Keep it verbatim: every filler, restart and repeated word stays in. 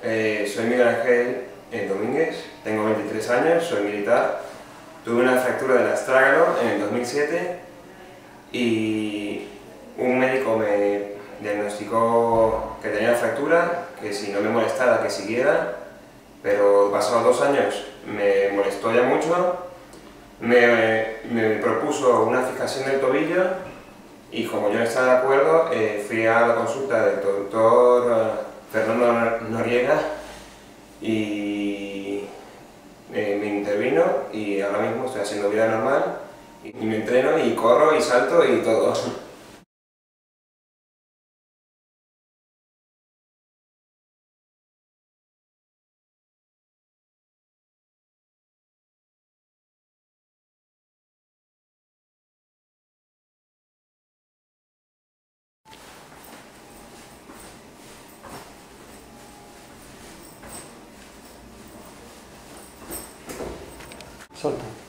Eh, soy Miguel Ángel eh, Domínguez, tengo veintitrés años, soy militar. Tuve una fractura del astrágalo en el dos mil siete y un médico me diagnosticó que tenía fractura, que si no me molestara que siguiera, pero pasados dos años me molestó ya mucho. Me, me propuso una fijación del tobillo y como yo no estaba de acuerdo, eh, fui a la consulta del doctor uh, Fernando Noriega y eh, me intervino y ahora mismo estoy haciendo vida normal y me entreno y corro y salto y todo. Solta.